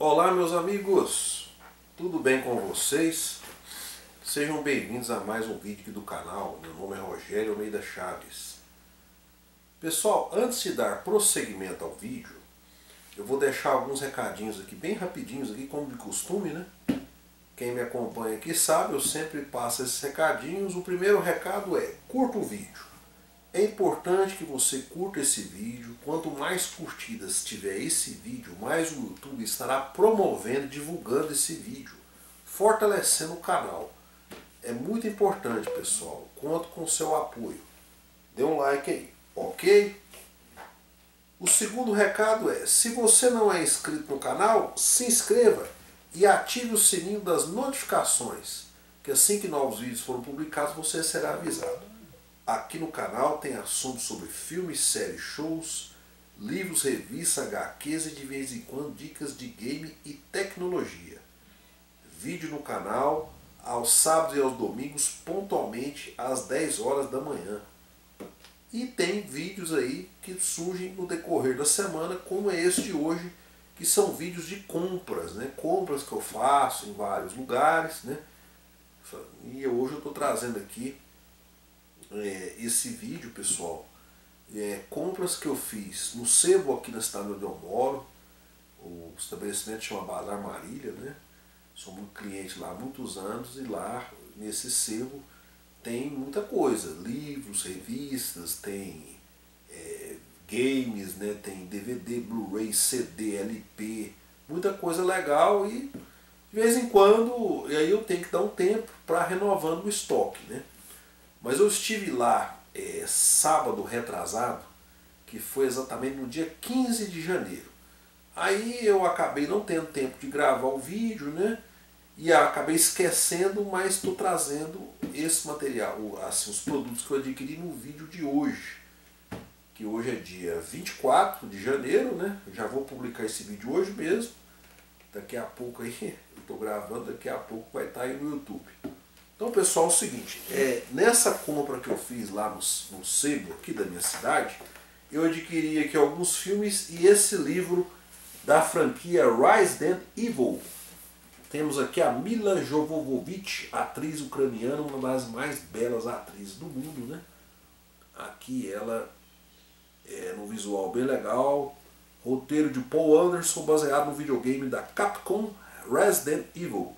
Olá, meus amigos, tudo bem com vocês? Sejam bem-vindos a mais um vídeo aqui do canal. Meu nome é Rogério Almeida Chaves. Pessoal, antes de dar prosseguimento ao vídeo, eu vou deixar alguns recadinhos aqui, bem rapidinhos aqui, como de costume, né? Quem me acompanha aqui sabe, eu sempre passo esses recadinhos. O primeiro recado é: curta o vídeo. É importante que você curta esse vídeo. Quanto mais curtidas tiver esse vídeo, mais o YouTube estará promovendo e divulgando esse vídeo, fortalecendo o canal. É muito importante, pessoal. Conto com o seu apoio. Dê um like aí, ok? O segundo recado é: se você não é inscrito no canal, se inscreva e ative o sininho das notificações, que assim que novos vídeos forem publicados, você será avisado. Aqui no canal tem assuntos sobre filmes, séries, shows, livros, revistas, HQs e de vez em quando dicas de game e tecnologia. Vídeo no canal aos sábados e aos domingos, pontualmente às 10 horas da manhã. E tem vídeos aí que surgem no decorrer da semana, como é este de hoje, que são vídeos de compras, né? Compras que eu faço em vários lugares, né? E hoje eu estou trazendo aqui esse vídeo, pessoal, compras que eu fiz no sebo aqui na cidade onde eu moro. O estabelecimento chama Bazar Marília, né? Sou muito cliente lá há muitos anos, e lá nesse sebo tem muita coisa, livros, revistas, tem games, né? Tem DVD, Blu-ray, CD, LP, muita coisa legal. E de vez em quando aí eu tenho que dar um tempo para renovando o estoque, né? Mas eu estive lá sábado retrasado, que foi exatamente no dia 15 de janeiro. Aí eu acabei não tendo tempo de gravar o vídeo, né? E acabei esquecendo, mas estou trazendo esse material, assim, os produtos que eu adquiri no vídeo de hoje. Que hoje é dia 24 de janeiro, né? Eu já vou publicar esse vídeo hoje mesmo. Daqui a pouco aí, eu estou gravando, daqui a pouco vai estar aí no YouTube. Então, pessoal, é o seguinte, nessa compra que eu fiz lá no sebo aqui da minha cidade, eu adquiri aqui alguns filmes e esse livro da franquia Resident Evil. Temos aqui a Milla Jovovich, atriz ucraniana, uma das mais belas atrizes do mundo, né? Aqui ela no visual bem legal. Roteiro de Paul Anderson, baseado no videogame da Capcom Resident Evil.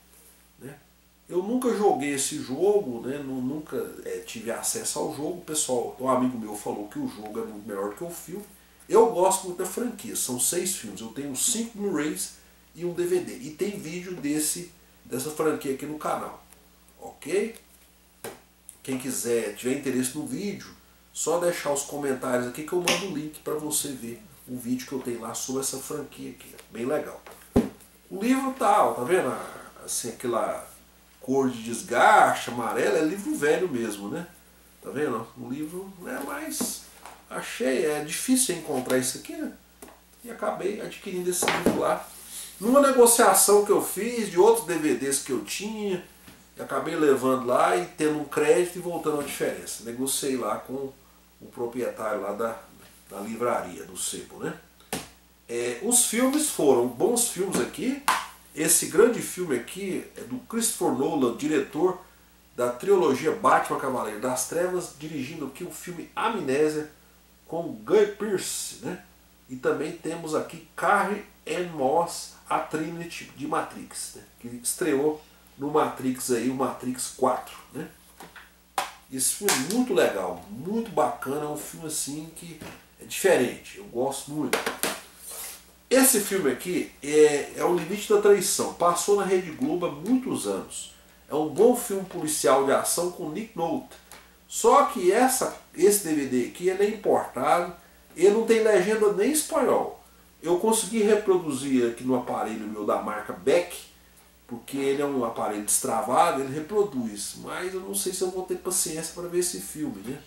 Eu nunca joguei esse jogo, né? Nunca tive acesso ao jogo. Pessoal, um amigo meu falou que o jogo é muito melhor do que o filme. Eu gosto muito da franquia, são 6 filmes. Eu tenho 5 Blu-rays e um DVD. E tem vídeo dessa franquia aqui no canal. Ok? Quem quiser, tiver interesse no vídeo, só deixar os comentários aqui que eu mando o link para você ver o vídeo que eu tenho lá sobre essa franquia aqui. Bem legal. O livro tá vendo? Assim, aquela cor de desgaste, amarelo, é livro velho mesmo, né? Tá vendo? O livro não é mais... Achei, é difícil encontrar isso aqui, né? E acabei adquirindo esse livro lá. Numa negociação que eu fiz de outros DVDs que eu tinha, e acabei levando lá e tendo um crédito e voltando a diferença. Negociei lá com o proprietário lá da livraria, do sebo, né? Os filmes foram bons filmes aqui. Esse grande filme aqui é do Christopher Nolan, diretor da trilogia Batman Cavaleiro das Trevas, dirigindo aqui o filme Amnésia com Guy Pearce, né? E também temos aqui Carrie-Anne Moss, a Trinity de Matrix, né? Que estreou no Matrix aí, o Matrix 4, né? Esse filme é muito legal, muito bacana, é um filme assim que é diferente, eu gosto muito. Esse filme aqui é O Limite da Traição. Passou na Rede Globo há muitos anos. É um bom filme policial de ação com Nick Nolte. Só que esse DVD aqui ele é importado. Ele não tem legenda nem em espanhol. Eu consegui reproduzir aqui no aparelho meu da marca Beck, porque ele é um aparelho destravado, ele reproduz. Mas eu não sei se eu vou ter paciência para ver esse filme, né?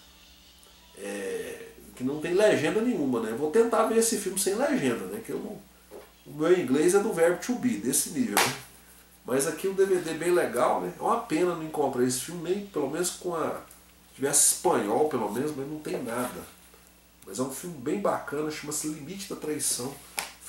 Que não tem legenda nenhuma, né? Eu vou tentar ver esse filme sem legenda, né? Que o meu inglês é do verbo to be, desse nível, né? Mas aqui o DVD é bem legal, né? É uma pena não encontrar esse filme, nem pelo menos se tivesse espanhol pelo menos, mas não tem nada. Mas é um filme bem bacana, chama-se Limite da Traição.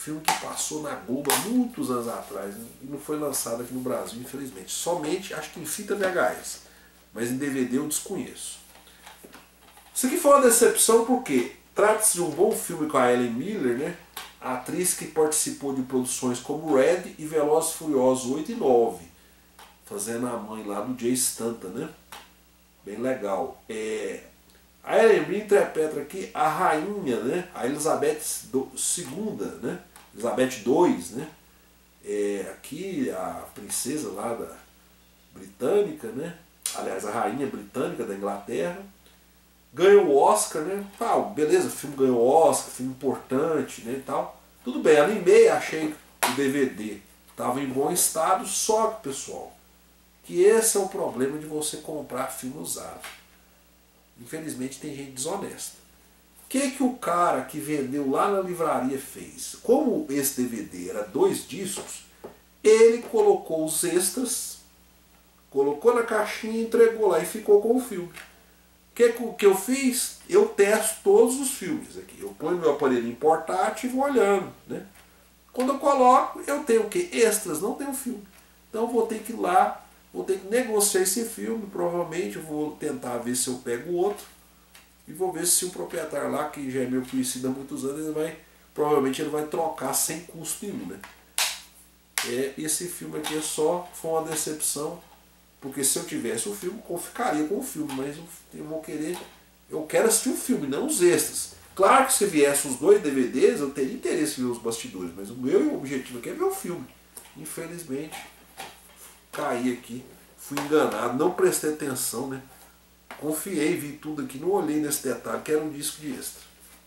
Filme que passou na Globo há muitos anos atrás, né? E não foi lançado aqui no Brasil, infelizmente. Somente, acho que em fita VHS. Mas em DVD eu desconheço. Isso aqui foi uma decepção porque trata-se de um bom filme com a Ellen Miller, né? A atriz que participou de produções como Red e Velozes e Furiosos 8 e 9. Fazendo a mãe lá do Jay Stanton, né? Bem legal. A Ellen Miller interpreta aqui a rainha, né? A Elizabeth II, né? Elizabeth II, né? Aqui a princesa lá da britânica, né? Aliás, a rainha britânica da Inglaterra. Ganhou o Oscar, né? Beleza, o filme ganhou o Oscar, filme importante, né, e tal. Tudo bem, animei, achei que o DVD estava em bom estado, só que, pessoal, que esse é o problema de você comprar filme usado. Infelizmente tem gente desonesta. O que o cara que vendeu lá na livraria fez? Como esse DVD era 2 discos, ele colocou os extras, colocou na caixinha e entregou lá e ficou com o filme. O que eu fiz? Eu testo todos os filmes aqui. Eu ponho meu aparelho portátil e vou olhando, né? Quando eu coloco, eu tenho o quê? Extras, não tenho filme. Então eu vou ter que ir lá, vou ter que negociar esse filme. Provavelmente eu vou tentar ver se eu pego outro. E vou ver se o proprietário lá, que já é meu conhecido há muitos anos, provavelmente ele vai trocar sem custo nenhum, né? Esse filme aqui foi uma decepção. Porque se eu tivesse o filme, eu ficaria com o filme, mas eu quero assistir o filme, não os extras. Claro que se viesse os 2 DVDs, eu teria interesse em ver os bastidores, mas o meu objetivo aqui é ver o filme. Infelizmente, caí aqui, fui enganado, não prestei atenção, né? Confiei, vi tudo aqui, não olhei nesse detalhe, que era um disco de extra.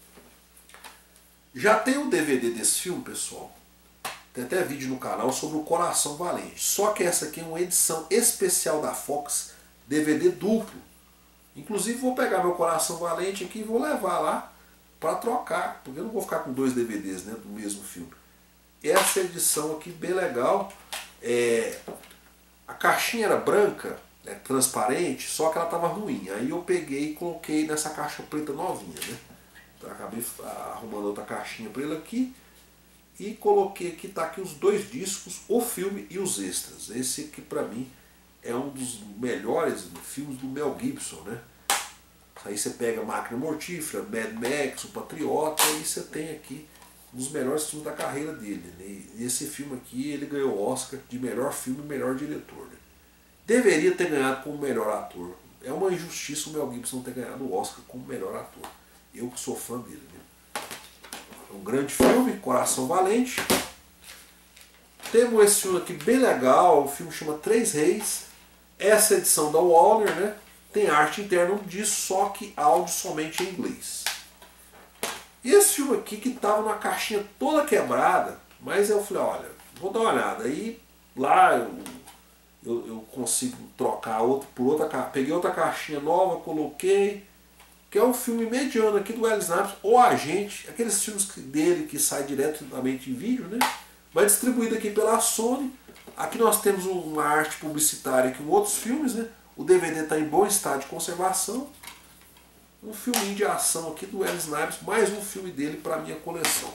Já tem o DVD desse filme, pessoal. Tem até vídeo no canal sobre o Coração Valente. Só que essa aqui é uma edição especial da Fox, DVD duplo. Inclusive vou pegar meu Coração Valente aqui e vou levar lá para trocar, porque eu não vou ficar com 2 DVDs, né, do mesmo filme. Essa edição aqui bem legal. A caixinha era branca, né, transparente, só que ela estava ruim. Aí eu peguei e coloquei nessa caixa preta novinha, né? Então acabei arrumando outra caixinha para ele aqui. E coloquei aqui, tá aqui os 2 discos, o filme e os extras. Esse aqui pra mim é um dos melhores filmes do Mel Gibson, né? Aí você pega Máquina Mortífera, Mad Max, O Patriota, e você tem aqui um dos melhores filmes da carreira dele, né? E esse filme aqui, ele ganhou o Oscar de melhor filme e melhor diretor, né? Deveria ter ganhado como melhor ator. É uma injustiça o Mel Gibson não ter ganhado o Oscar como melhor ator. Eu que sou fã dele, né? Um grande filme, Coração Valente. Temos esse filme aqui bem legal, o filme chama Três Reis. Essa edição da Warner, né? Tem arte interna disso, só que áudio somente em inglês. E esse filme aqui que estava numa caixinha toda quebrada, mas eu falei, olha, vou dar uma olhada. Aí lá eu consigo trocar outro por outra caixinha. Peguei outra caixinha nova, coloquei. Que é um filme mediano aqui do Wesley Snipes, O Agente, aqueles filmes dele que sai diretamente em vídeo, né? Mas distribuído aqui pela Sony. Aqui nós temos uma arte publicitária com outros filmes, né? O DVD está em bom estado de conservação. Um filminho de ação aqui do Wesley Snipes, mais um filme dele para a minha coleção.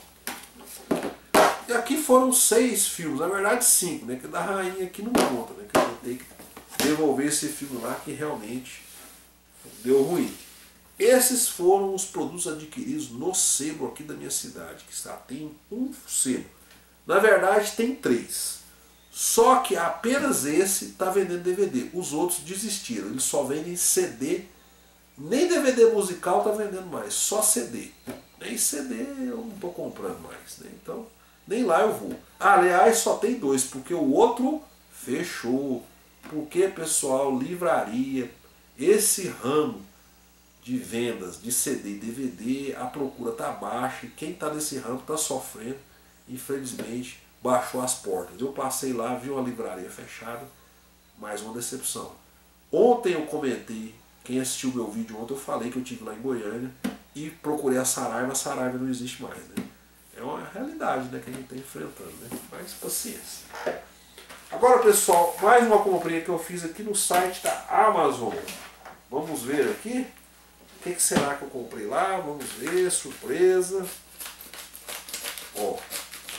E aqui foram 6 filmes, na verdade 5, né? Que da Rainha aqui não conta, né? Que eu vou ter que devolver esse filme lá que realmente deu ruim. Esses foram os produtos adquiridos no sebo aqui da minha cidade, que tem um sebo. Na verdade tem 3. Só que apenas esse está vendendo DVD. Os outros desistiram, eles só vendem CD. Nem DVD musical está vendendo mais, só CD. Nem CD eu não estou comprando mais, né? Então nem lá eu vou. Aliás, só tem 2, porque o outro fechou. Porque, pessoal, livraria, esse ramo de vendas de CD e DVD, a procura está baixa e quem está nesse ramo está sofrendo. Infelizmente, baixou as portas. Eu passei lá, vi uma livraria fechada, mais uma decepção. Ontem eu comentei, quem assistiu meu vídeo ontem, eu falei que eu estive lá em Goiânia e procurei a Saraiva não existe mais, né? É uma realidade, né, que a gente está enfrentando, né? Mas paciência. Agora, pessoal, mais uma comprinha que eu fiz aqui no site da Amazon. Vamos ver aqui. O que será que eu comprei lá? Vamos ver, surpresa. Ó,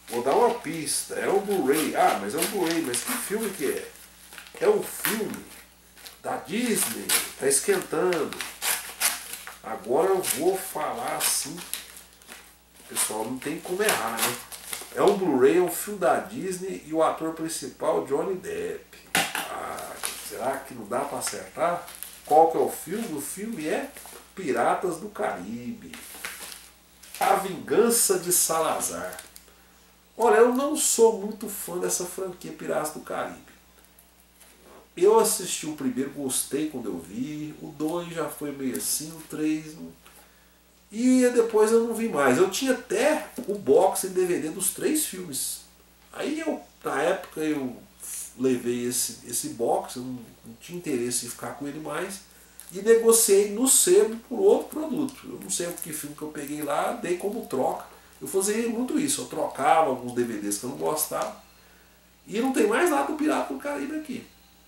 Vou dar uma pista, é um Blu-ray. Ah, mas é um Blu-ray, mas que filme que é? É um filme da Disney, tá esquentando. Agora eu vou falar assim, pessoal, não tem como errar, né? É um Blu-ray, é um filme da Disney e o ator principal Johnny Depp. Ah, será que não dá para acertar? Qual que é o filme? O filme é Piratas do Caribe. A Vingança de Salazar. Olha, eu não sou muito fã dessa franquia Piratas do Caribe. Eu assisti o primeiro, gostei quando eu vi. O 2 já foi meio assim, o 3... E depois eu não vi mais. Eu tinha até o box em DVD dos 3 filmes. Aí eu, na época, eu levei esse box, eu não tinha interesse em ficar com ele mais. E negociei no sebo por outro produto. Eu não sei o que filme que eu peguei lá, dei como troca. Eu fazia muito isso, eu trocava alguns DVDs que eu não gostava. E não tem mais nada do Pirata do Caribe aqui.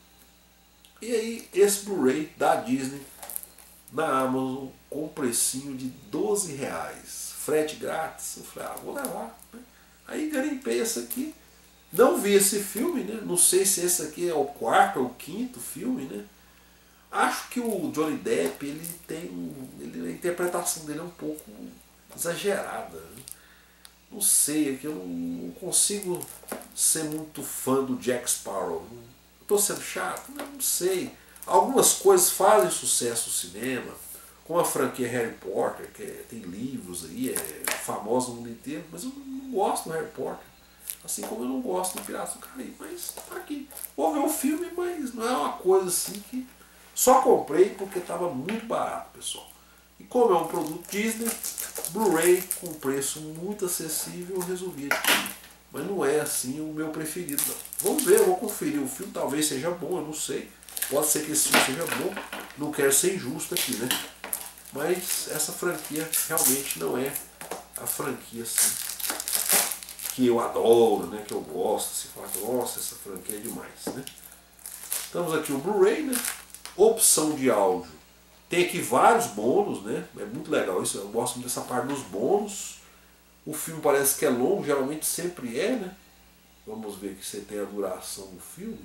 E aí, esse Blu-ray da Disney na Amazon com um precinho de R$ 12. Frete grátis. Eu falei, vou levar. Aí garimpei esse aqui. Não vi esse filme, né? Não sei se esse aqui é o 4º ou o 5º filme, né? Acho que o Johnny Depp, ele tem. A interpretação dele é um pouco exagerada. Né? Não sei, é que eu não consigo ser muito fã do Jack Sparrow. Estou sendo chato? Não sei. Algumas coisas fazem sucesso no cinema, como a franquia Harry Potter, que tem livros aí, é famosa no mundo inteiro, mas eu não gosto do Harry Potter. Assim como eu não gosto do Piratas do Caribe. Mas tá aqui. Vou ver o filme, mas não é uma coisa assim que... Só comprei porque estava muito barato, pessoal. E como é um produto Disney, Blu-ray com preço muito acessível, eu resolvi adquirir. Mas não é assim o meu preferido, não. Vamos ver, eu vou conferir. O filme talvez seja bom, eu não sei. Pode ser que esse filme seja bom. Não quero ser injusto aqui, né? Mas essa franquia realmente não é a franquia assim que eu adoro, né? Que eu gosto. Se fala, nossa, essa franquia é demais, né? Estamos aqui o Blu-ray, né? Opção de áudio. Tem aqui vários bônus, né? É muito legal isso. Eu gosto muito dessa parte dos bônus. O filme parece que é longo, geralmente sempre é, né? Vamos ver que você tem a duração do filme.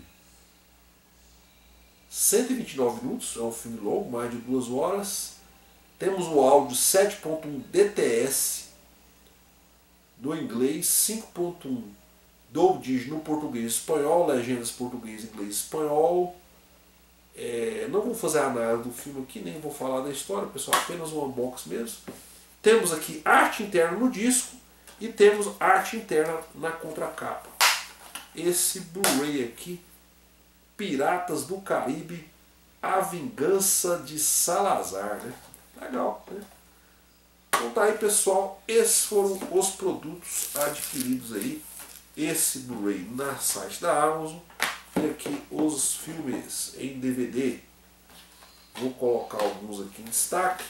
129 minutos, é um filme longo, mais de 2 horas. Temos o áudio 7.1 DTS do inglês, 5.1 Dolby Digital no português e espanhol, legendas português, inglês e espanhol. Não vou fazer a análise do filme aqui, nem vou falar da história, pessoal, apenas um unboxing mesmo. Temos aqui arte interna no disco e temos arte interna na contracapa. Esse Blu-ray aqui, Piratas do Caribe, A Vingança de Salazar, né? Legal, né? Então tá aí, pessoal, esses foram os produtos adquiridos aí. Esse Blu-ray na site da Amazon. E aqui os filmes em DVD. Vou colocar alguns aqui em destaque.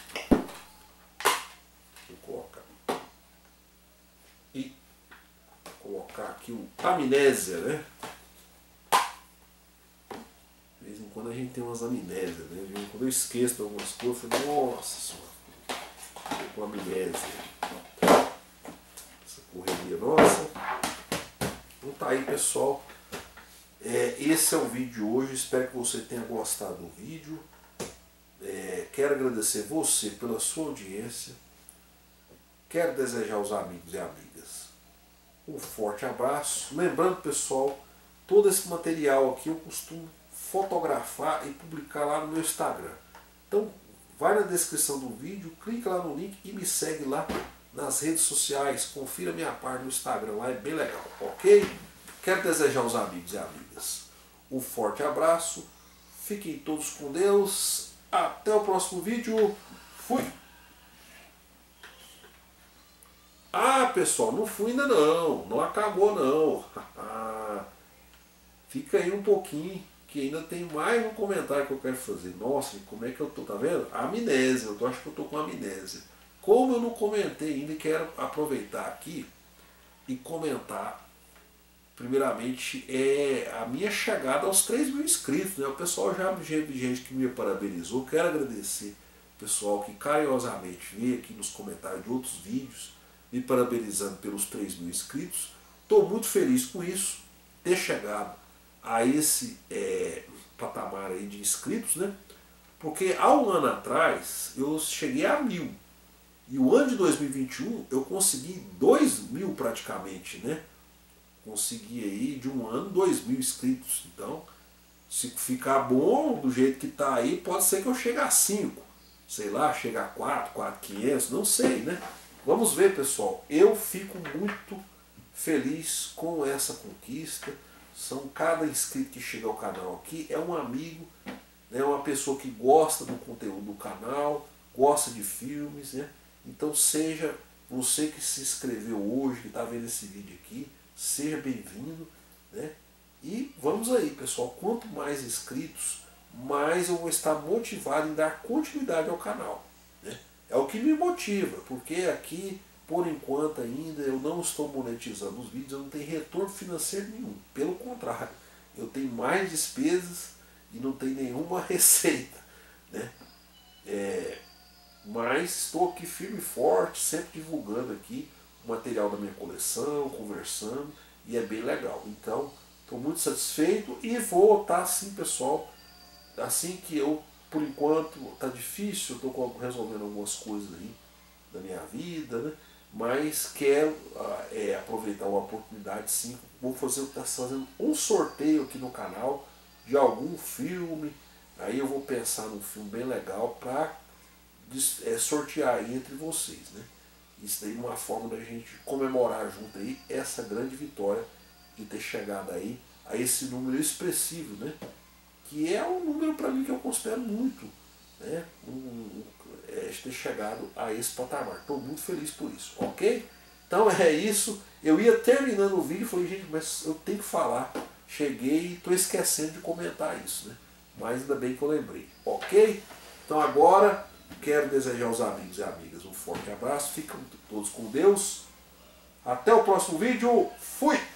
Vou colocar. E colocar aqui o Amnésia, né? De vez em quando a gente tem umas amnésias, né? De vez em quando eu esqueço de algumas coisas, eu falo, nossa senhora, tô com amnésia. Essa correria nossa. Então tá aí, pessoal. Esse é o vídeo de hoje, espero que você tenha gostado do vídeo. Quero agradecer você pela sua audiência. Quero desejar aos amigos e amigas um forte abraço. Lembrando, pessoal, todo esse material aqui eu costumo fotografar e publicar lá no meu Instagram. Então vai na descrição do vídeo, clica lá no link e me segue lá nas redes sociais. Confira minha página no Instagram, lá é bem legal, ok? Quero desejar aos amigos e amigas um forte abraço. Fiquem todos com Deus. Até o próximo vídeo. Fui! Pessoal, não fui ainda não. Não acabou não. Fica aí um pouquinho, que ainda tem mais um comentário que eu quero fazer. Nossa, como é que eu tô, tá vendo? Amnésia, eu acho que eu tô com amnésia. Como eu não comentei ainda, quero aproveitar aqui e comentar, primeiramente, a minha chegada aos 3.000 inscritos. Né? O pessoal já teve gente que me parabenizou. Quero agradecer o pessoal que carinhosamente veio aqui nos comentários de outros vídeos, me parabenizando pelos 3.000 inscritos. estou muito feliz com isso, ter chegado a esse patamar aí de inscritos, né? Porque há um ano atrás eu cheguei a 1000. E o ano de 2021 eu consegui 2000 praticamente, né? Consegui aí de um ano 2000 inscritos. Então, se ficar bom do jeito que está aí, pode ser que eu chegue a 5. Sei lá, chegue a 4, 4.500, não sei, né? Vamos ver, pessoal. Eu fico muito feliz com essa conquista. Cada inscrito que chega ao canal aqui é um amigo, é uma pessoa que gosta do conteúdo do canal, gosta de filmes, né? Então seja você que se inscreveu hoje, que está vendo esse vídeo aqui, seja bem-vindo, né? E vamos aí, pessoal, quanto mais inscritos, mais eu vou estar motivado em dar continuidade ao canal, né? É o que me motiva, porque aqui, por enquanto ainda, eu não estou monetizando os vídeos, eu não tenho retorno financeiro nenhum. Pelo contrário, eu tenho mais despesas e não tenho nenhuma receita, né? Mas estou aqui firme e forte, sempre divulgando aqui o material da minha coleção, conversando, e é bem legal. Então, estou muito satisfeito e vou estar assim, pessoal, assim que eu, por enquanto, está difícil, estou resolvendo algumas coisas aí da minha vida, né? Mas quero aproveitar uma oportunidade, sim. Vou estar fazendo um sorteio aqui no canal de algum filme. Aí eu vou pensar num filme bem legal para sortear aí entre vocês, né? Isso daí é uma forma da gente comemorar junto aí essa grande vitória de ter chegado aí a esse número expressivo, né? Que é um número para mim que eu considero muito, né? Ter chegado a esse patamar. Estou muito feliz por isso, ok? Então é isso. Eu ia terminando o vídeo e falei, gente, mas eu tenho que falar. Cheguei e estou esquecendo de comentar isso, né? Mas ainda bem que eu lembrei, ok? Então agora quero desejar aos amigos e amigas um forte abraço. Fiquem todos com Deus. Até o próximo vídeo. Fui!